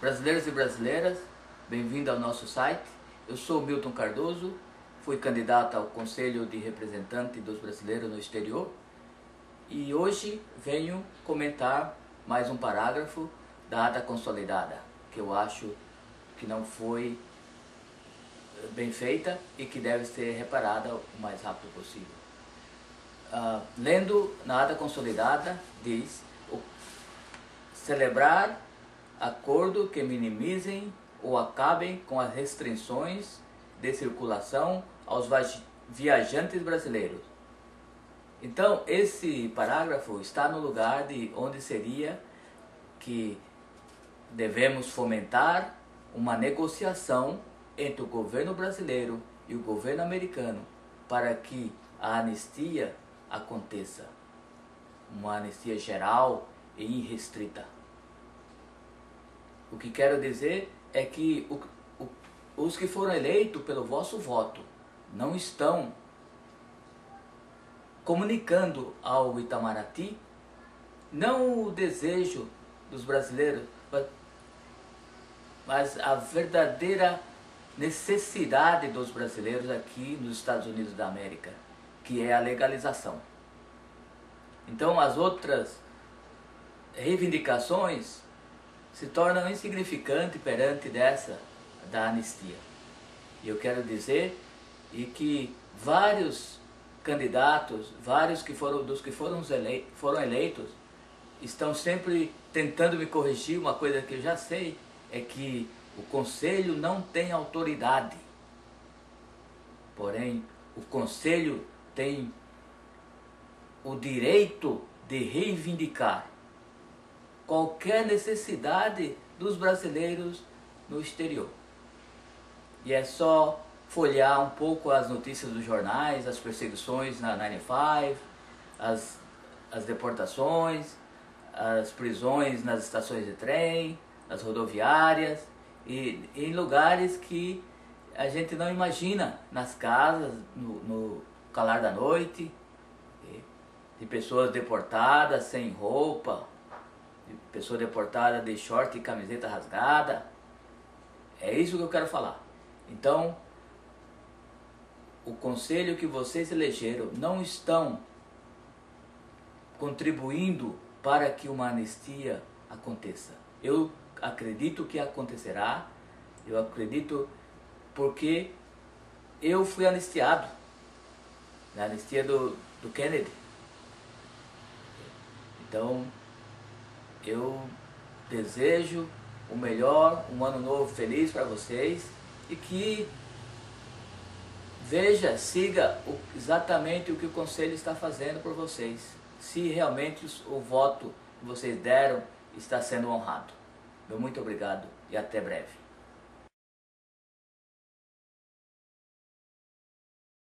Brasileiros e brasileiras, bem-vindo ao nosso site. Eu sou Milton Cardoso, fui candidato ao Conselho de Representante dos Brasileiros no Exterior e hoje venho comentar mais um parágrafo da ata consolidada, que eu acho que não foi bem feita e que deve ser reparada o mais rápido possível. Lendo na ata consolidada, diz: celebrar acordo que minimizem ou acabem com as restrições de circulação aos viajantes brasileiros. Então, esse parágrafo está no lugar de onde seria que devemos fomentar uma negociação entre o governo brasileiro e o governo americano para que a anistia aconteça, uma anistia geral e irrestrita. O que quero dizer é que os que foram eleitos pelo vosso voto não estão comunicando ao Itamaraty não o desejo dos brasileiros, mas a verdadeira necessidade dos brasileiros aqui nos Estados Unidos da América, que é a legalização. Então as outras reivindicações se tornam insignificantes perante dessa da anistia. E eu quero dizer que vários candidatos, vários que foram eleitos, estão sempre tentando me corrigir. Uma coisa que eu já sei é que o Conselho não tem autoridade. Porém, o Conselho tem o direito de reivindicar qualquer necessidade dos brasileiros no exterior. E é só folhear um pouco as notícias dos jornais, as perseguições na 95, as deportações, as prisões nas estações de trem, nas rodoviárias e em lugares que a gente não imagina, nas casas, no calar da noite, de pessoas deportadas sem roupa, de pessoa deportada de short e camiseta rasgada. É isso que eu quero falar. Então, o conselho que vocês elegeram não estão contribuindo para que uma anistia aconteça. Eu acredito que acontecerá, eu acredito porque eu fui anistiado na anistia do Kennedy. Então, eu desejo o melhor, um ano novo feliz para vocês e que siga exatamente o que o Conselho está fazendo por vocês, se realmente o voto que vocês deram está sendo honrado. Meu muito obrigado e até breve.